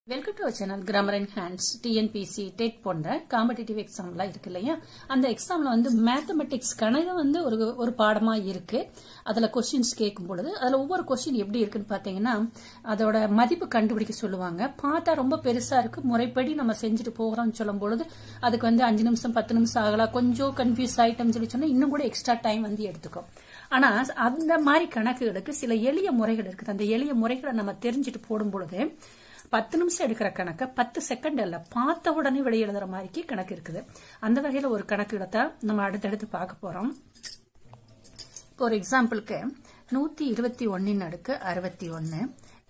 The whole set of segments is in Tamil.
Welcome to our channel grammar and hands. TNPSC TET போன்ற காம்படிட்டிவ் எக்ஸாம்லாம் இருக்கு இல்லையா, அந்த எக்ஸாம்ல மேத்தமெட்டிக்ஸ் கணக்கு ஒரு பாடமா இருக்கு. அதுல கொஸ்டின்ஸ் கேட்கும் பொழுது அதுல ஒவ்வொரு கொஸ்டின் எப்படி இருக்குன்னு பாத்தீங்கன்னா அதோட மதிப்பு கண்டுபிடிக்க சொல்லுவாங்க. பார்த்தா ரொம்ப பெருசா இருக்கு, முறைப்படி நம்ம செஞ்சுட்டு போகிறோம்னு சொல்லும் பொழுது அதுக்கு 5 நிமிஷம் 10 நிமிஷம் ஆகலாம். கொஞ்சம் கன்ஃபியூஸ் ஆயிட்டோம்னு சொல்லி சொன்னா இன்னும் கூட எக்ஸ்ட்ரா டைம் எடுத்துக்கும். ஆனா அந்த மாதிரி கணக்குகளுக்கு சில எளிய முறைகள் இருக்குது. அந்த எளிய முறைகளை நம்ம தெரிஞ்சுட்டு போடும் பொழுது 10 நிமிஷம் எடுக்கிற கணக்க 10 செகண்ட் அல்ல, பார்த்த உடனே விடை எழுதுற மாதிரி கணக்கு இருக்குது. அந்த வகையில ஒரு கணக்கு தான் நம்ம அடுத்தடுத்து பார்க்க போறோம். இப்போ ஒரு எக்ஸாம்பிளுக்கு 121 அடுக்கு 61,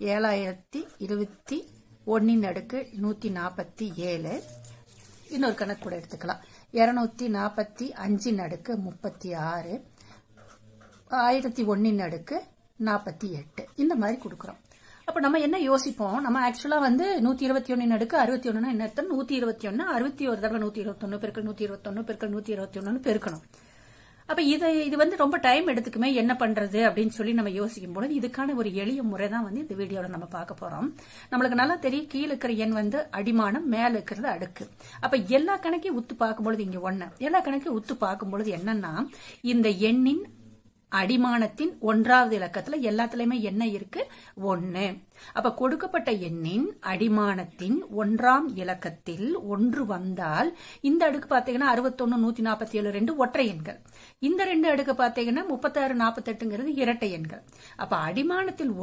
7021 அடுக்கு 147. இன்னொரு கணக்கு கூட எடுத்துக்கலாம். 245 அடுக்கு 36, 1001 அடுக்கு 48. இந்த மாதிரி கொடுக்கிறோம். அப்ப நம்ம என்ன யோசிப்போம், நம்ம ஆக்சுவலா 121 அடுக்கு 61 என்ன அர்த்தம்? 121 61 தடவை 121 பெருக்கல் 121 பெருக்கல் 121 பெருக்கணும். அப்ப இது ரொம்ப டைம் எடுத்துக்குமே, என்ன பண்றது அப்படின்னு சொல்லி நம்ம யோசிக்கும் பொழுது இதுக்கான ஒரு எளிய முறை தான் இந்த வீடியோல நம்ம பார்க்க போறோம். நம்மளுக்கு நல்லா தெரியும், கீழே இருக்கிற எண் அடிமானம், மேல இருக்கிறது அடுக்கு. அப்ப எல்லா கணக்கையும் உத்து பார்க்கும்பொழுது இங்க 1, எல்லா கணக்கையும் உத்து பார்க்கும்பொழுது என்னன்னா இந்த எண்ணின் அடிமானத்தின் 1வது இலக்கத்துல எல்லாத்துலயுமே என்ன இருக்கு? 1. அப்ப கொடுக்கப்பட்ட எண்ணின் அடிமானத்தின் 1ஆம் இலக்கத்தில் 1 வந்தால் இந்த அடுக்கு பாத்தீங்கன்னா 61 147 2 ஒற்றை எண்கள். இந்த 2 அடுக்கு பாத்தீங்கன்னா 36 48ங்கிறது இரட்டை எண்கள். அப்ப அடிமானத்தில்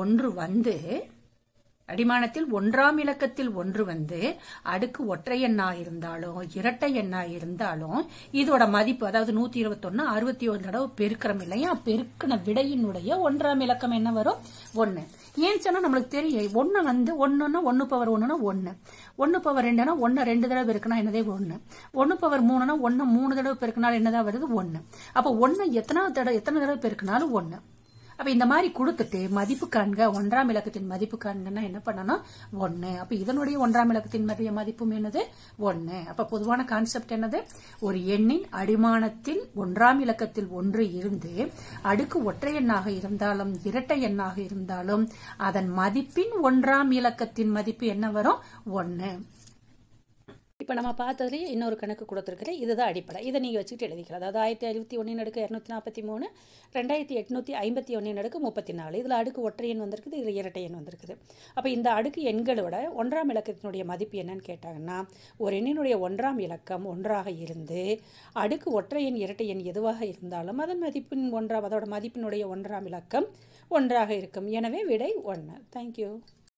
1ஆம் இலக்கத்தில் 1 அடுக்கு ஒற்றை எண்ணா இருந்தாலும் இரட்டை எண்ணா இருந்தாலும் இதோட மதிப்பு, அதாவது 121 61 தடவை பெருக்கிறோம் இல்லையா, பெருக்கின விடையினுடைய 1ஆம் இலக்கம் என்ன வரும்? 1. ஏன்னு சொன்னா நம்மளுக்கு தெரியும், 1 1ன்னா 1 பவர் 1னா 1, 1 பவர் 2னா 1 2 தடவை பெருக்கினா என்னதே 1, 1 பவர் 3னா 1 3 தடவை பெருக்கினாலும் என்னதான் வருது? 1. அப்ப 1 எத்தனை தடவை பெருக்கினாலும் 1. அப்ப இந்த மாதிரி கொடுத்துட்டு மதிப்பு காண்க, 1ஆம் இலக்கத்தின் மதிப்பு காண்கன்னா என்ன பண்ணணும்? 1. அப்ப இதனுடைய 1ஆம் இலக்கத்தின் மதிப்பும் என்னது? 1. அப்ப பொதுவான கான்செப்ட் என்னது? ஒரு எண்ணின் அடிமானத்தில் 1ஆம் இலக்கத்தில் 1 இருந்து அடுக்கு ஒற்றை எண்ணாக இருந்தாலும் இரட்டை எண்ணாக இருந்தாலும் அதன் மதிப்பின் 1ஆம் இலக்கத்தின் மதிப்பு என்ன வரும்? 1. இப்போ நம்ம பார்த்ததுலேயே இன்னொரு கணக்கு கொடுத்துருக்குறேன். இதுதான் அடிப்படை. இதை நீங்கள் வச்சுக்கிட்டு எழுதிக்கலாம். அதாவது 1051 அடுக்கு 243, 2851 அடுக்கு 34. இதில் அடுக்கு ஒற்றை எண் வந்திருக்குது, இதில் இரட்டை எண் வந்திருக்குது. அப்போ இந்த அடுக்கு எண்களோட 1ஆம் இலக்கத்தினுடைய மதிப்பு என்னன்னு கேட்டாங்கன்னா, ஒரு எண்ணினுடைய 1ஆம் இலக்கம் 1ஆக இருந்து அடுக்கு ஒற்றை எண் இரட்டை எண் எதுவாக இருந்தாலும் அதன் மதிப்பின் அதோட மதிப்பினுடைய 1ஆம் இலக்கம் 1ஆக இருக்கும். எனவே விடை 1. தேங்க்யூ.